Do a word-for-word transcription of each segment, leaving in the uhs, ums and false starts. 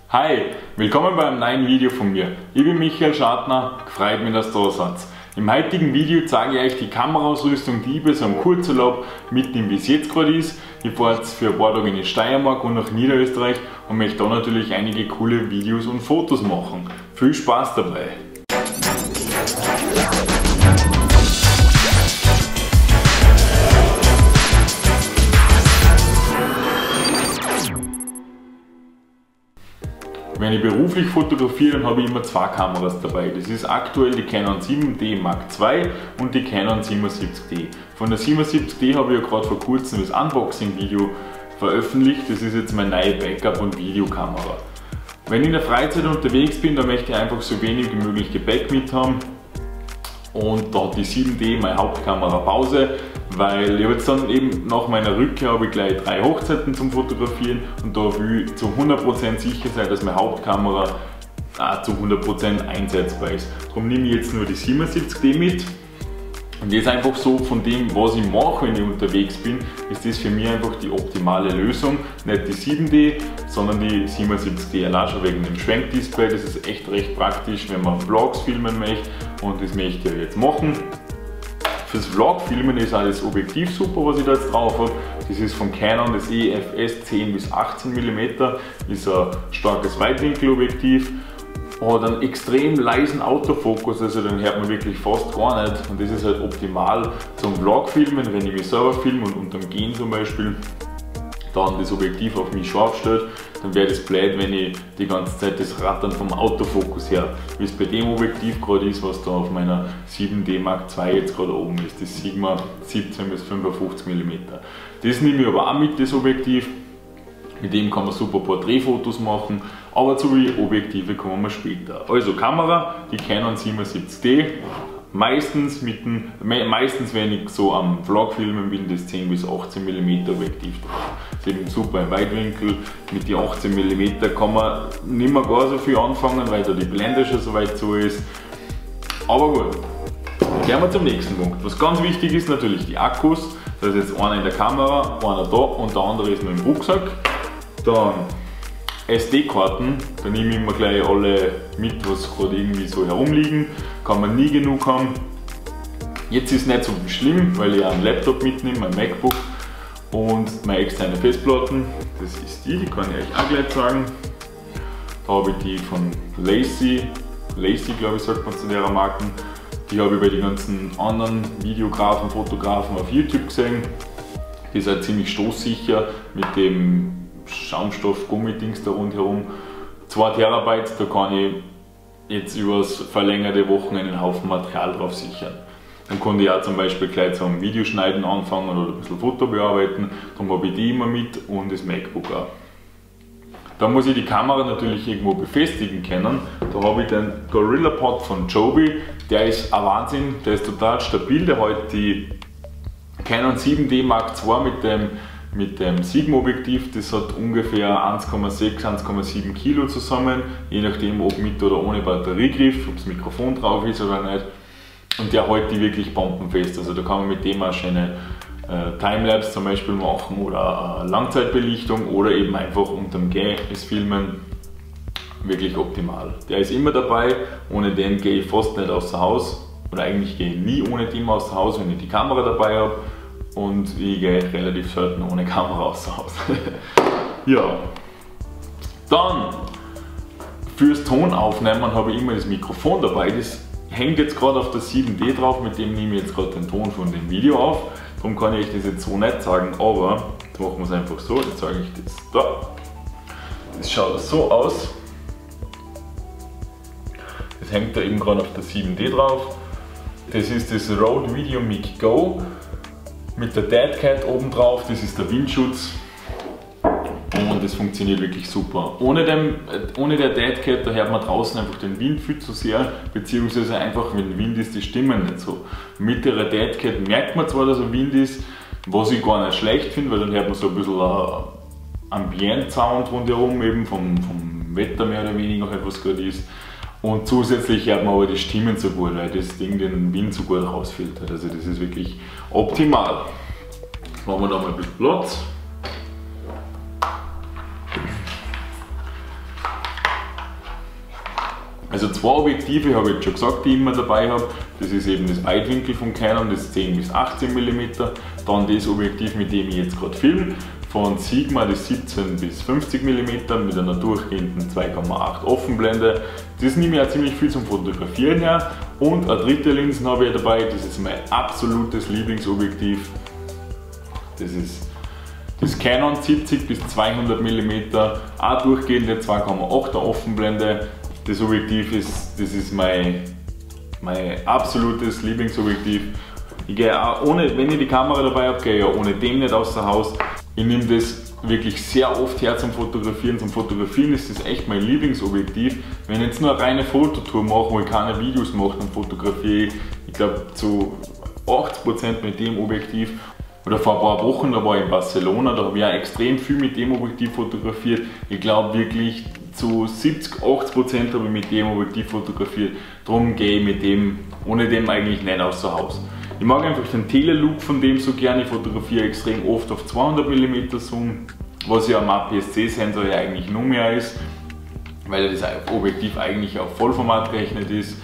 Hi, willkommen bei einem neuen Video von mir. Ich bin Michael Schartner, gefreut mich, dass du da seid. Im heutigen Video zeige ich euch die Kameraausrüstung, die ich bei so einem Kurzurlaub mitnehme, wie es jetzt gerade ist. Ich fahre jetzt für ein paar Tage in die Steiermark und nach Niederösterreich und möchte da natürlich einige coole Videos und Fotos machen. Viel Spaß dabei! Wenn ich beruflich fotografiere, dann habe ich immer zwei Kameras dabei. Das ist aktuell die Canon sieben D Mark zwei und die Canon siebenundsiebzig D. Von der siebenundsiebzig D habe ich ja gerade vor kurzem das Unboxing-Video veröffentlicht. Das ist jetzt meine neue Backup- und Videokamera. Wenn ich in der Freizeit unterwegs bin, dann möchte ich einfach so wenig wie möglich Gepäck mit haben. Und da hat die sieben D meine Hauptkamera Pause, weil ich jetzt dann eben nach meiner Rückkehr habe ich gleich drei Hochzeiten zum Fotografieren und da will ich zu hundert Prozent sicher sein, dass meine Hauptkamera auch zu hundert Prozent einsetzbar ist. Darum nehme ich jetzt nur die siebenundsiebzig D mit. Und jetzt einfach so von dem, was ich mache, wenn ich unterwegs bin, ist das für mich einfach die optimale Lösung. Nicht die sieben D, sondern die siebenundsiebzig D. Allein schon wegen dem Schwenkdisplay. Das ist echt recht praktisch, wenn man Vlogs filmen möchte. Und das möchte ich jetzt machen. Fürs Vlog-Filmen ist auch das Objektiv super, was ich da jetzt drauf habe. Das ist von Canon das E F S zehn bis achtzehn Millimeter. Ist ein starkes Weitwinkelobjektiv. Hat einen extrem leisen Autofokus, also den hört man wirklich fast gar nicht. Und das ist halt optimal zum Vlog-Filmen, wenn ich mich selber filme und unterm Gehen zum Beispiel dann das Objektiv auf mich scharf stellt, dann wäre das blöd, wenn ich die ganze Zeit das Rattern vom Autofokus her, wie es bei dem Objektiv gerade ist, was da auf meiner sieben D Mark zwei jetzt gerade oben ist, das Sigma siebzehn bis fünfundfünfzig Millimeter. Das nehme ich aber auch mit, das Objektiv. Mit dem kann man super Porträtfotos machen, aber zu den Objektive kommen wir später. Also Kamera, die Canon siebenundsiebzig D, meistens, mit dem, meistens wenn ich so am Vlog filmen bin, das zehn bis achtzehn Millimeter Objektiv drauf. Das ist eben super im Weitwinkel, mit den achtzehn Millimeter kann man nicht mehr gar so viel anfangen, weil da die Blende schon so weit zu ist. Aber gut, gehen wir zum nächsten Punkt. Was ganz wichtig ist, natürlich die Akkus. Da ist jetzt einer in der Kamera, einer da und der andere ist nur im Rucksack. Dann S D-Karten, da nehme ich immer gleich alle mit, was gerade irgendwie so herumliegen. Kann man nie genug haben. Jetzt ist es nicht so schlimm, weil ich einen Laptop mitnehme, mein MacBook und meine externe Festplatten. Das ist die, die kann ich euch auch gleich sagen. Da habe ich die von Lacy, Lacy glaube ich sagt man zu der Marken. Die habe ich bei den ganzen anderen Videografen, Fotografen auf YouTube gesehen. Die ist halt ziemlich stoßsicher mit dem Schaumstoff-Gummidings da rundherum. zwei Terabyte, da kann ich jetzt über das verlängerte Wochen einen Haufen Material drauf sichern. Dann konnte ich auch zum Beispiel gleich zum Videoschneiden anfangen oder ein bisschen Foto bearbeiten. Darum habe ich die immer mit und das MacBook auch. Da muss ich die Kamera natürlich irgendwo befestigen können. Da habe ich den GorillaPod von Joby. Der ist ein Wahnsinn, der ist total stabil. Der hat die Canon sieben D Mark zwei mit dem Mit dem Sigma-Objektiv, das hat ungefähr eins Komma sechs, eins Komma sieben Kilo zusammen, je nachdem ob mit oder ohne Batteriegriff, ob das Mikrofon drauf ist oder nicht. Und der hält die wirklich bombenfest, also da kann man mit dem auch schöne äh, Timelapse zum Beispiel machen oder äh, Langzeitbelichtung oder eben einfach unterm Gehen das Filmen. Wirklich optimal. Der ist immer dabei, ohne den gehe ich fast nicht außer Haus oder eigentlich gehe ich nie ohne den außer Haus, wenn ich die Kamera dabei habe. Und ich gehe relativ selten ohne Kamera außer Haus. Ja. Dann fürs Tonaufnehmen habe ich immer das Mikrofon dabei. Das hängt jetzt gerade auf der sieben D drauf, mit dem nehme ich jetzt gerade den Ton von dem Video auf. Darum kann ich euch das jetzt so nicht sagen, aber jetzt machen wir es einfach so. Jetzt sage ich das da. Das schaut so aus. Das hängt da eben gerade auf der sieben D drauf. Das ist das Rode VideoMic Go. Mit der Dead Cat oben drauf, das ist der Windschutz und das funktioniert wirklich super. Ohne, dem, ohne der Dead Cat, da hört man draußen einfach den Wind viel zu sehr, beziehungsweise einfach, wenn Wind ist, die Stimmen nicht so. Mit der Dead Cat merkt man zwar, dass ein Wind ist, was ich gar nicht schlecht finde, weil dann hört man so ein bisschen Ambient-Sound rundherum, eben vom, vom Wetter mehr oder weniger, halt, was gerade ist. Und zusätzlich hört man aber die Stimmen so gut, weil das Ding den Wind so gut rausfiltert. Also das ist wirklich optimal. Jetzt machen wir da mal ein bisschen Platz. Also zwei Objektive habe ich jetzt schon gesagt, die ich immer dabei habe. Das ist eben das Weitwinkel von Canon, das zehn bis achtzehn Millimeter. Dann das Objektiv, mit dem ich jetzt gerade filme, von Sigma, das siebzehn bis fünfzig Millimeter mit einer durchgehenden zwei Komma acht Offenblende. Das nehme ich auch ziemlich viel zum Fotografieren her. Und eine dritte Linse habe ich dabei, das ist mein absolutes Lieblingsobjektiv. Das ist das Canon siebzig bis zweihundert Millimeter, auch durchgehende zwei Komma achter Offenblende. Das Objektiv ist, das ist mein, mein absolutes Lieblingsobjektiv. Ich gehe auch ohne, wenn ich die Kamera dabei habe, gehe ich ja ohne dem nicht außer Haus. Ich nehme das wirklich sehr oft her zum Fotografieren. Zum Fotografieren ist das echt mein Lieblingsobjektiv. Wenn ich jetzt nur eine reine Fototour mache, wo ich keine Videos mache, dann fotografiere ich, ich glaube, zu achtzig Prozent mit dem Objektiv. Oder vor ein paar Wochen, da war ich in Barcelona, da habe ich auch extrem viel mit dem Objektiv fotografiert. Ich glaube wirklich zu siebzig, achtzig Prozent habe ich mit dem Objektiv fotografiert. Darum gehe ich mit dem, ohne dem eigentlich nicht außer Haus. Ich mag einfach den Telelook von dem so gerne. Ich fotografiere extrem oft auf zweihundert Millimeter Zoom, was ja am A P S C-Sensor ja eigentlich noch mehr ist, weil das Objektiv eigentlich auf Vollformat gerechnet ist.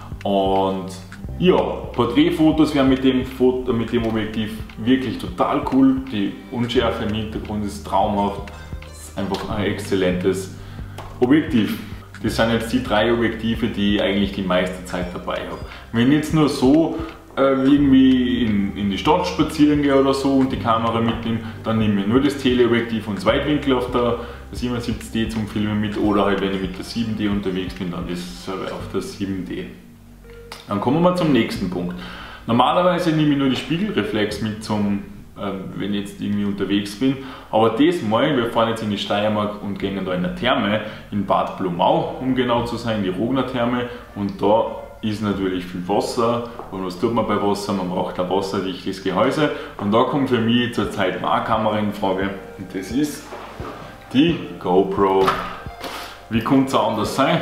Und ja, Porträtfotos werden mit dem, Foto, mit dem Objektiv wirklich total cool. Die Unschärfe im Hintergrund ist traumhaft. Das ist einfach ein exzellentes Objektiv. Das sind jetzt die drei Objektive, die ich eigentlich die meiste Zeit dabei habe. Wenn ich jetzt nur so äh, irgendwie in, in die Stadt spazieren gehe oder so und die Kamera mitnehme, dann nehme ich nur das Teleobjektiv und das Weitwinkel auf der siebenundsiebzig D zum Filmen mit, oder halt wenn ich mit der sieben D unterwegs bin, dann das auf der sieben D. Dann kommen wir zum nächsten Punkt. Normalerweise nehme ich nur die Spiegelreflex mit, zum, äh, wenn ich jetzt irgendwie unterwegs bin. Aber diesmal, wir fahren jetzt in die Steiermark und gehen da in der Therme, in Bad Blumau, um genau zu sein, die Rogner Therme. Und da ist natürlich viel Wasser. Und was tut man bei Wasser? Man braucht ein wasserdichtes Gehäuse. Und da kommt für mich zurzeit eine Kamera in Frage. Und das ist die GoPro. Wie könnte es anders sein?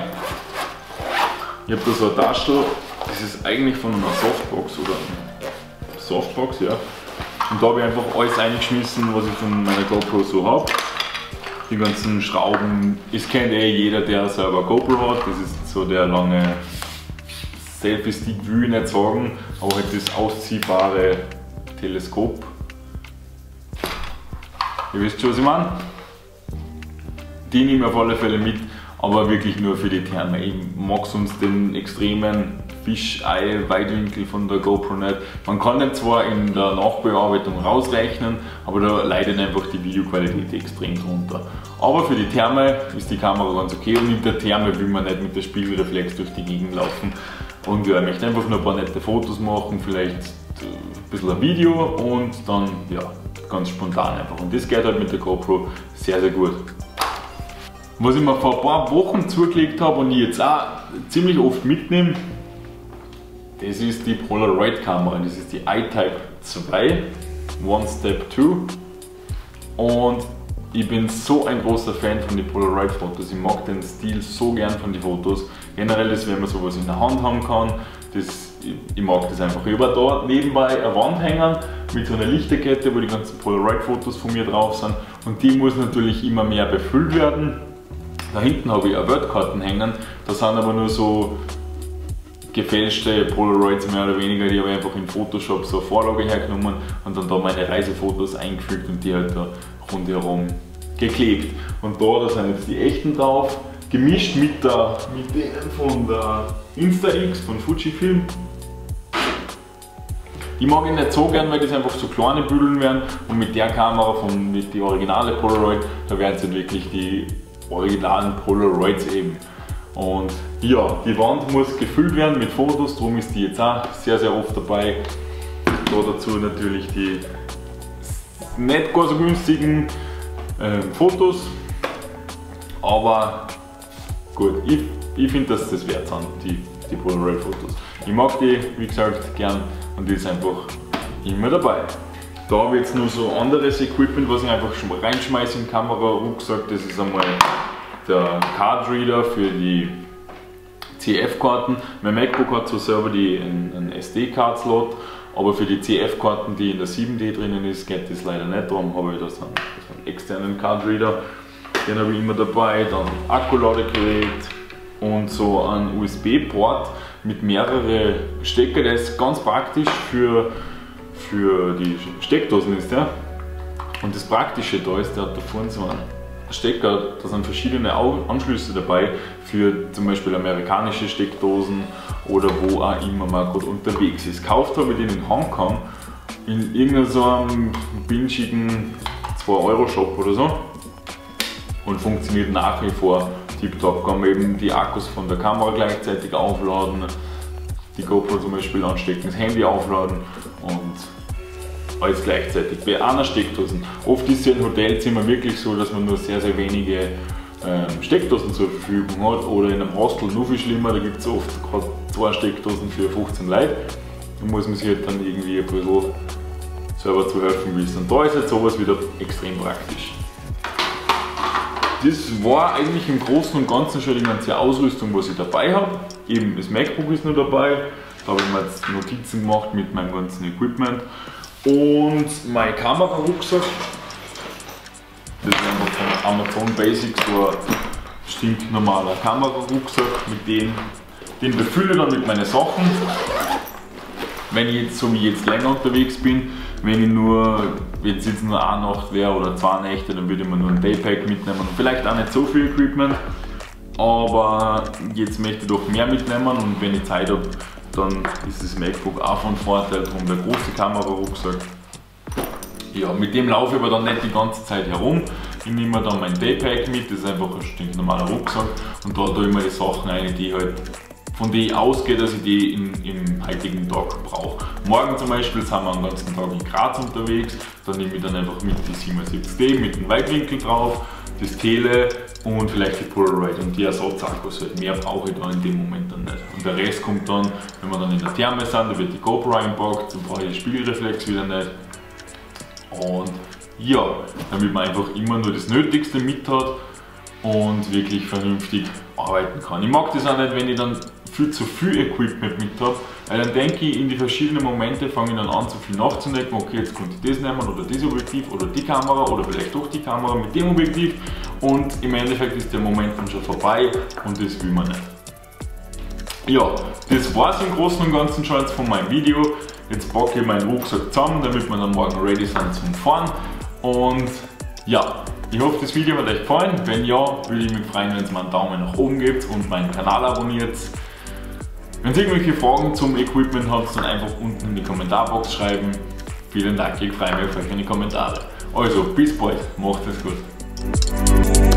Ich habe da so eine Tasche. Das ist eigentlich von einer Softbox oder Softbox, ja. Und da habe ich einfach alles eingeschmissen, was ich von meiner GoPro so habe. Die ganzen Schrauben, das kennt eh jeder, der selber GoPro hat. Das ist so der lange Selfie-Stick, will ich nicht sagen, aber halt das ausziehbare Teleskop. Ihr wisst schon, was ich meine? Die nehme ich auf alle Fälle mit, aber wirklich nur für die Therme. Ich mag sonst den extremen Fischei-Weitwinkel von der GoPro nicht. Man kann den zwar in der Nachbearbeitung rausrechnen, aber da leidet einfach die Videoqualität extrem drunter. Aber für die Therme ist die Kamera ganz okay, und in der Therme will man nicht mit der Spiegelreflex durch die Gegend laufen. Und ja, ich möchte einfach nur ein paar nette Fotos machen, vielleicht ein bisschen ein Video und dann ja, ganz spontan einfach. Und das geht halt mit der GoPro sehr, sehr gut. Was ich mir vor ein paar Wochen zugelegt habe und ich jetzt auch ziemlich oft mitnehme, das ist die Polaroid-Kamera. Das ist die I-Type zwei, One Step zwei. Und ich bin so ein großer Fan von den Polaroid-Fotos. Ich mag den Stil so gern von den Fotos. Generell ist, wenn man sowas in der Hand haben kann, das, ich, ich mag das einfach. Ich habe da nebenbei eine Wand hängen mit so einer Lichterkette, wo die ganzen Polaroid-Fotos von mir drauf sind. Und die muss natürlich immer mehr befüllt werden. Da hinten habe ich eine Wordkarten hängen, da sind aber nur so gefälschte Polaroids mehr oder weniger, die habe ich einfach in Photoshop so eine Vorlage hergenommen und dann da meine Reisefotos eingefügt und die halt da rundherum geklebt. Und da, da sind jetzt die echten drauf, gemischt mit, der, mit denen von der Insta-X von Fujifilm. Ich mag ihn nicht so gern, weil das einfach so kleine Büdeln werden, und mit der Kamera von mit die originale Polaroid, da werden es halt wirklich die originalen Polaroids eben. Und ja, die Wand muss gefüllt werden mit Fotos, darum ist die jetzt auch sehr, sehr oft dabei. Da dazu natürlich die nicht gar so günstigen äh, Fotos, aber gut, ich, ich finde, dass das wert sind, die, die Polaroid-Fotos. Ich mag die, wie gesagt, gern, und die ist einfach immer dabei. Da habe ich jetzt nur so anderes Equipment, was ich einfach schon mal reinschmeiße in den Kamera-Rucksack. Das ist einmal der Card Reader für die C F-Karten. Mein MacBook hat so selber die, einen S D-Card-Slot, aber für die C F-Karten, die in der sieben D drinnen ist, geht das leider nicht. Darum habe ich da so einen, so einen externen Card Reader. Den habe ich immer dabei. Dann Akkuladegerät, und so ein U S B-Port mit mehreren Stecker. Der ist ganz praktisch für, für die Steckdosen ist der. Und das Praktische da ist, der hat da vorne so einen Stecker, da sind verschiedene Anschlüsse dabei für zum Beispiel amerikanische Steckdosen oder wo auch immer man gerade unterwegs ist. Gekauft habe ich den in Hongkong in irgendeinem so einem binschigen zwei Euro Shop oder so und funktioniert nach wie vor tiptop. Kann man eben die Akkus von der Kamera gleichzeitig aufladen, die GoPro zum Beispiel anstecken, das Handy aufladen und alles gleichzeitig. Bei einer Steckdose. Oft ist es ja in Hotelzimmern wirklich so, dass man nur sehr, sehr wenige ähm, Steckdosen zur Verfügung hat oder in einem Hostel noch viel schlimmer, da gibt es oft gerade zwei Steckdosen für fünfzehn Leute. Da muss man sich halt dann irgendwie ein bisschen selber zu helfen wissen. Und da ist jetzt sowas wieder extrem praktisch. Das war eigentlich im Großen und Ganzen schon die ganze Ausrüstung, was ich dabei habe. Eben das MacBook ist noch dabei, da habe ich mir jetzt Notizen gemacht mit meinem ganzen Equipment. Und mein Kamerarucksack, das ist einfach von Amazon Basics, so ein stinknormaler Kamerarucksack, mit dem den befülle ich dann mit meinen Sachen. Wenn ich jetzt, so wie jetzt länger unterwegs bin, wenn ich nur, jetzt jetzt nur eine Nacht wäre oder zwei Nächte, dann würde ich mir nur ein Daypack mitnehmen und vielleicht auch nicht so viel Equipment, aber jetzt möchte ich doch mehr mitnehmen und wenn ich Zeit habe, dann ist das MacBook auch von Vorteil, darum der große Kamerarucksack. Ja, mit dem laufe ich aber dann nicht die ganze Zeit herum. Ich nehme mir dann mein Daypack mit, das ist einfach ein stinknormaler Rucksack und da tue ich mir die Sachen rein, die halt, von denen ich ausgehe, dass ich die im, im heutigen Tag brauche. Morgen zum Beispiel sind wir den ganzen Tag in Graz unterwegs, dann nehme ich dann einfach mit die siebenundsiebzig D mit dem Weitwinkel drauf, das Tele und vielleicht die Polaroid und die Ersatzakkus halt. Mehr brauche ich dann in dem Moment dann nicht. Und der Rest kommt dann, wenn wir dann in der Therme sind, da wird die GoPro einpackt, dann brauche ich die Spiegelreflex wieder nicht. Und ja, damit man einfach immer nur das Nötigste mit hat und wirklich vernünftig arbeiten kann. Ich mag das auch nicht, wenn ich dann viel zu viel Equipment mit habe, weil dann denke ich in die verschiedenen Momente, fange ich dann an zu viel nachzudenken, okay, jetzt könnte ich das nehmen oder das Objektiv oder die Kamera oder vielleicht doch die Kamera mit dem Objektiv und im Endeffekt ist der Moment dann schon vorbei und das will man nicht. Ja, das war es im Großen und Ganzen schon jetzt von meinem Video. Jetzt packe ich meinen Rucksack zusammen, damit wir dann morgen ready sind zum Fahren und ja, ich hoffe, das Video hat euch gefallen. Wenn ja, würde ich mich freuen, wenn ihr mir einen Daumen nach oben gebt und meinen Kanal abonniert. Wenn ihr irgendwelche Fragen zum Equipment habt, dann einfach unten in die Kommentarbox schreiben. Vielen Dank, ich freue mich auf eure Kommentare. Also, bis bald, macht es gut.